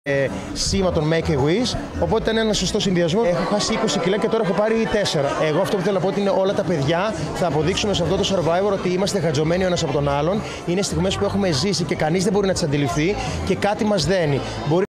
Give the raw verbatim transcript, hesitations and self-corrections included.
Ε, σήμα των Make a Wish, οπότε ήταν ένα σωστό συνδυασμό. Έχω χάσει είκοσι κιλά και τώρα έχω πάρει τέσσερα. Εγώ αυτό που θέλω να πω ότι είναι όλα τα παιδιά θα αποδείξουμε σε αυτό το Survivor ότι είμαστε χατζωμένοι ο ένας από τον άλλον. Είναι στιγμές που έχουμε ζήσει και κανείς δεν μπορεί να τις αντιληφθεί και κάτι μας δένει. Μπορεί